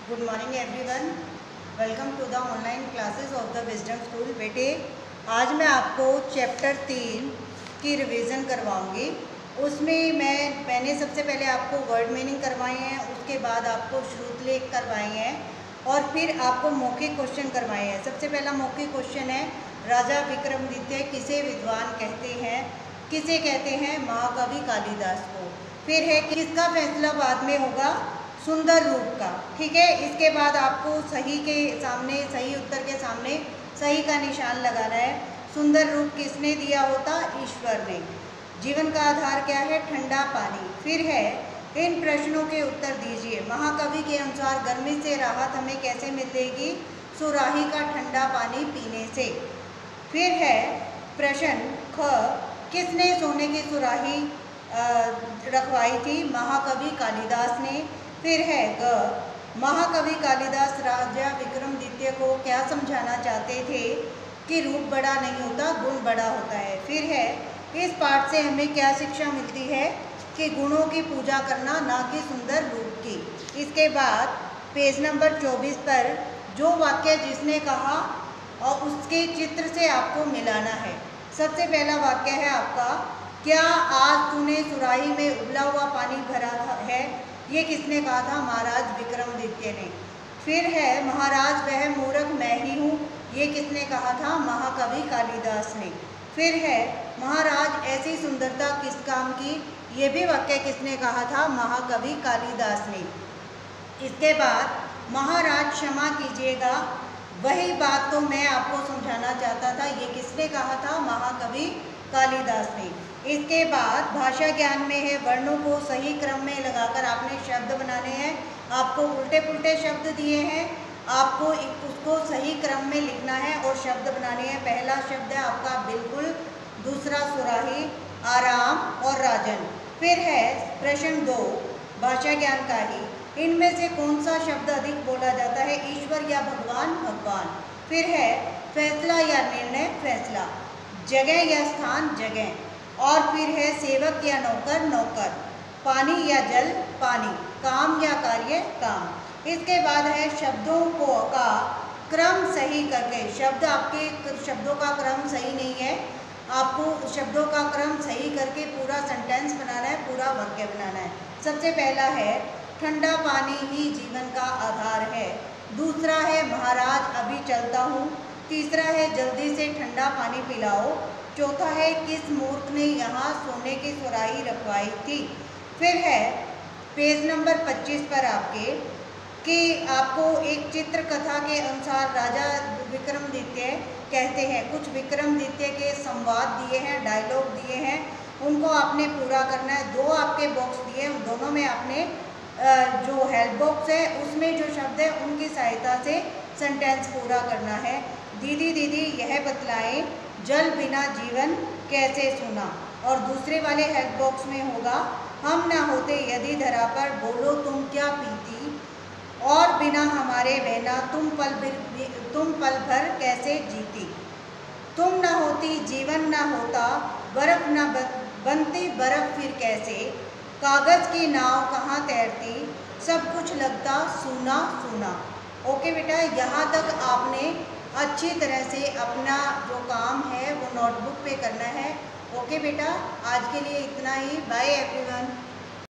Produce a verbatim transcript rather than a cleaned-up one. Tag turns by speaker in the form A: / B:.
A: Good morning everyone, welcome to the online classes of the wisdom school. बेटे, आज मैं आपको चैप्टर तीन की रिवीजन करवाऊंगी। उसमें मैं मैंने सबसे पहले आपको वर्ड मीनिंग करवाए हैं, उसके बाद आपको श्रुतलेख करवाए हैं और फिर आपको मौखिक क्वेश्चन करवाए हैं। सबसे पहला मौखिक क्वेश्चन है, राजा विक्रमादित्य किसे विद्वान कहते हैं? किसे कहते हैं? महाकवि कालिदास को। फिर है किसका फैसला बाद में होगा? सुंदर रूप का। ठीक है, इसके बाद आपको सही के सामने, सही उत्तर के सामने सही का निशान लगाना है। सुंदर रूप किसने दिया होता? ईश्वर ने। जीवन का आधार क्या है? ठंडा पानी। फिर है इन प्रश्नों के उत्तर दीजिए। महाकवि के अनुसार गर्मी से राहत हमें कैसे मिलेगी? सुराही का ठंडा पानी पीने से। फिर है प्रश्न ख, किसने सोने की सुराही रखवाई थी? महाकवि कालिदास ने। फिर है ग, महाकवि कालिदास राजा विक्रमादित्य को क्या समझाना चाहते थे? कि रूप बड़ा नहीं होता, गुण बड़ा होता है। फिर है इस पाठ से हमें क्या शिक्षा मिलती है? कि गुणों की पूजा करना, ना कि सुंदर रूप की। इसके बाद पेज नंबर चौबीस पर जो वाक्य जिसने कहा और उसके चित्र से आपको मिलाना है। सबसे पहला वाक्य है आपका, क्या आज तूने सुराही में उबला हुआ पानी भरा था है? ये किसने कहा था? महाराज विक्रमादित्य ने। फिर है महाराज वह मूर्ख मैं ही हूँ, ये किसने कहा था? महाकवि कालिदास ने। फिर है महाराज ऐसी सुंदरता किस काम की? ये भी वाक्य किसने कहा था? महाकवि कालिदास ने। इसके बाद महाराज क्षमा कीजिएगा, वही बात तो मैं आपको समझाना चाहता था, ये किसने कहा था? महाकवि कालिदास ने। इसके बाद भाषा ज्ञान में है, वर्णों को सही क्रम में लगाकर आपने शब्द बनाने हैं। आपको उल्टे पुल्टे शब्द दिए हैं, आपको उसको सही क्रम में लिखना है और शब्द बनाने हैं। पहला शब्द है आपका बिल्कुल, दूसरा सुराही, आराम और राजन। फिर है प्रश्न दो, भाषा ज्ञान का ही, इनमें से कौन सा शब्द अधिक बोला जाता है? ईश्वर या भगवान? भगवान। फिर है फैसला या निर्णय? फैसला। जगह या स्थान? जगह। और फिर है सेवक या नौकर? नौकर। पानी या जल? पानी। काम या कार्य? काम। इसके बाद है शब्दों को का क्रम सही करके। शब्द आपके शब्दों का क्रम सही नहीं है, आपको शब्दों का क्रम सही करके पूरा सेंटेंस बनाना है, पूरा वाक्य बनाना है। सबसे पहला है ठंडा पानी ही जीवन का आधार है। दूसरा है महाराज अभी चलता हूँ। तीसरा है जल्दी से ठंडा पानी पिलाओ। चौथा है किस मूर्ख ने यहाँ सोने की सुराही रखवाई थी। फिर है पेज नंबर पच्चीस पर आपके कि आपको एक चित्र कथा के अनुसार राजा विक्रमादित्य कहते हैं, कुछ विक्रमादित्य के संवाद दिए हैं, डायलॉग दिए हैं, उनको आपने पूरा करना है। दो आपके बॉक्स दिए हैं, उन दोनों में आपने जो हेल्प बॉक्स है उसमें जो शब्द है उनकी सहायता से सेंटेंस पूरा करना है। दीदी दीदी यह बतलाएं, जल बिना जीवन कैसे सूना। और दूसरे वाले हेल्प बॉक्स में होगा, हम ना होते यदि धरा पर, बोलो तुम क्या पीती, और बिना हमारे बहना तुम पल भर तुम पल भर कैसे जीती। तुम ना होती जीवन ना होता, बर्फ ना बनती बर्फ फिर कैसे, कागज़ की नाव कहाँ तैरती, सब कुछ लगता सूना सूना। ओके बेटा, यहाँ तक आपने अच्छी तरह से अपना जो काम है वो नोटबुक पे करना है। ओके बेटा, आज के लिए इतना ही। Bye everyone.